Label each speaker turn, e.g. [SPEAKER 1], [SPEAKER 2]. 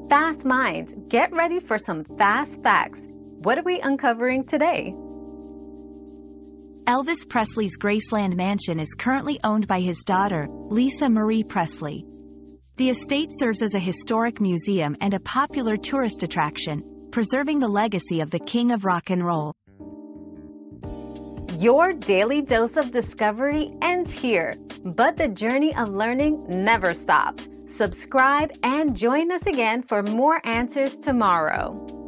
[SPEAKER 1] Fast minds, get ready for some fast facts. What are we uncovering today?
[SPEAKER 2] Elvis Presley's Graceland mansion is currently owned by his daughter, Lisa Marie Presley. The estate serves as a historic museum and a popular tourist attraction, preserving the legacy of the king of rock and roll.
[SPEAKER 1] Your daily dose of discovery ends here, but the journey of learning never stops. Subscribe and join us again for more answers tomorrow.